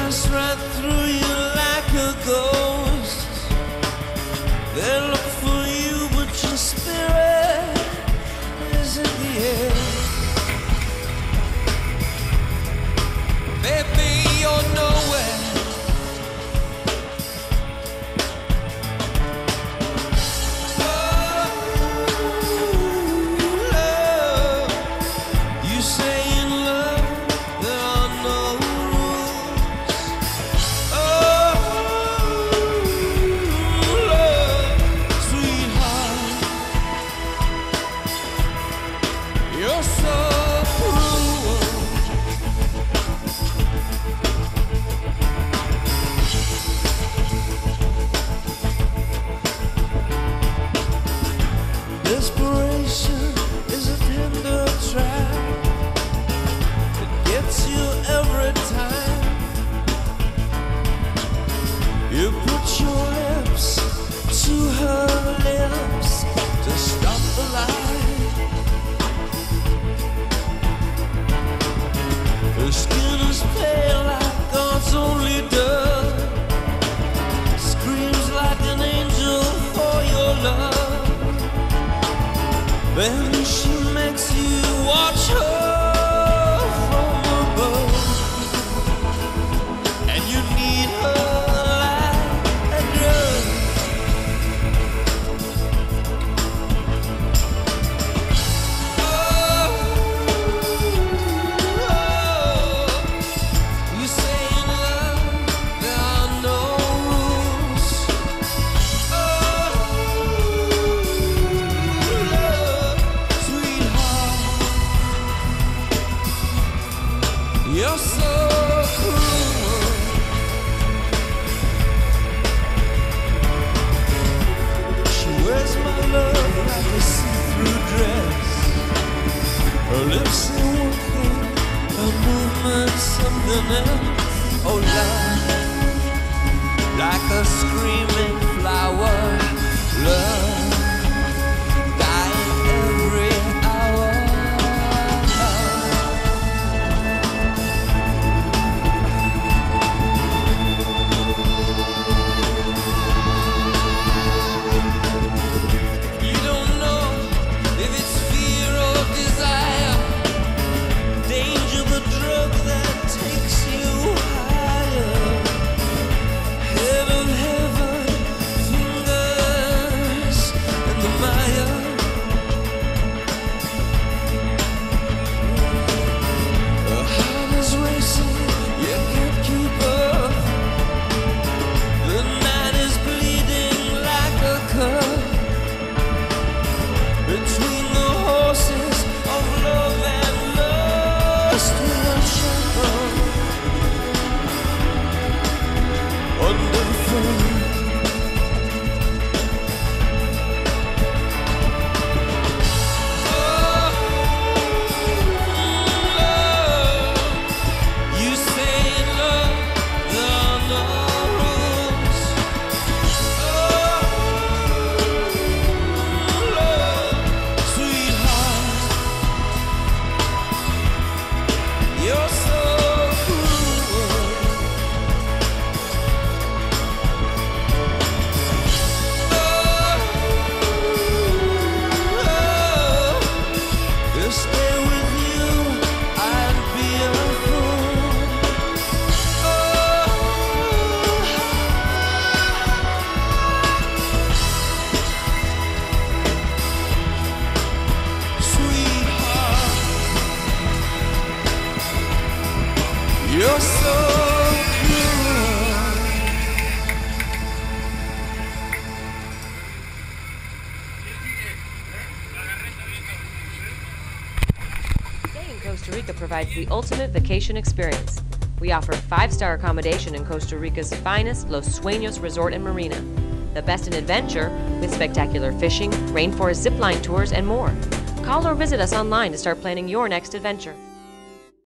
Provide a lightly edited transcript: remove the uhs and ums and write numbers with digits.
pass right through you like a ghost. They look for you, but your spirit is in the air. Baby, you're nowhere. Desperation is a tender trap. It gets you every time. You put your lips to her lips to stop the light. Her skin is pale like God's only dove. Screams like an angel for your love. Then she makes you watch her from above, and you need her like a drug. You say in love there are no rules. You're so cruel. She wears my love like a see-through dress. Her lips say one thing, her movement something else. Oh, love, like a screaming flower. Love, dying every hour. You're so cruel. Stay in Costa Rica provides the ultimate vacation experience. We offer 5-star accommodation in Costa Rica's finest Los Sueños Resort and Marina. The best in adventure with spectacular fishing, rainforest zipline tours, and more. Call or visit us online to start planning your next adventure.